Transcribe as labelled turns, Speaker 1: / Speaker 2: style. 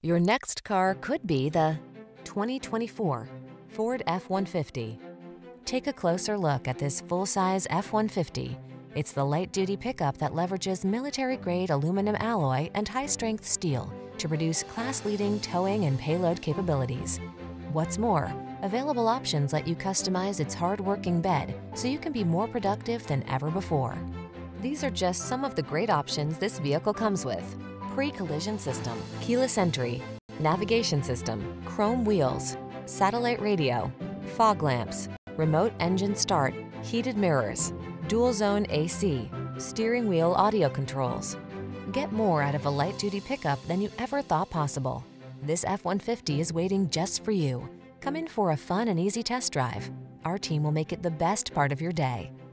Speaker 1: Your next car could be the 2024 Ford F-150. Take a closer look at this full-size F-150. It's the light-duty pickup that leverages military-grade aluminum alloy and high-strength steel to produce class-leading towing and payload capabilities. What's more, available options let you customize its hard-working bed so you can be more productive than ever before. These are just some of the great options this vehicle comes with: pre-collision system, keyless entry, navigation system, chrome wheels, satellite radio, fog lamps, remote engine start, heated mirrors, dual zone AC, steering wheel audio controls. Get more out of a light-duty pickup than you ever thought possible. This F-150 is waiting just for you. Come in for a fun and easy test drive. Our team will make it the best part of your day.